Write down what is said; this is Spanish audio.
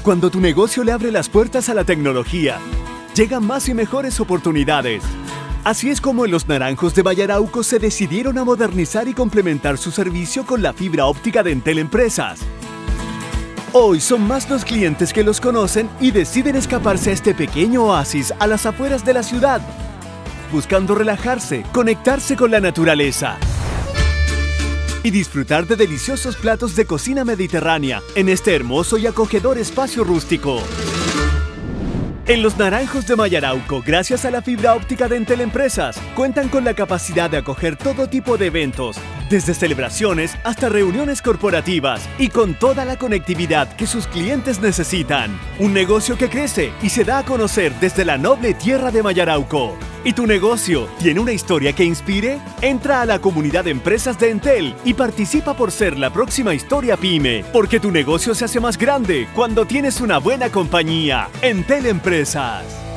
Cuando tu negocio le abre las puertas a la tecnología, llegan más y mejores oportunidades. Así es como en Los Naranjos de Valle Arauco se decidieron a modernizar y complementar su servicio con la fibra óptica de Entel Empresas. Hoy son más los clientes que los conocen y deciden escaparse a este pequeño oasis a las afueras de la ciudad, buscando relajarse, conectarse con la naturaleza y disfrutar de deliciosos platos de cocina mediterránea en este hermoso y acogedor espacio rústico. En Los Naranjos de Valle Arauco, gracias a la fibra óptica de Entel Empresas, cuentan con la capacidad de acoger todo tipo de eventos, desde celebraciones hasta reuniones corporativas y con toda la conectividad que sus clientes necesitan. Un negocio que crece y se da a conocer desde la noble tierra de Valle Arauco. ¿Y tu negocio tiene una historia que inspire? Entra a la comunidad de empresas de Entel y participa por ser la próxima historia PYME, porque tu negocio se hace más grande cuando tienes una buena compañía. Entel Empresas.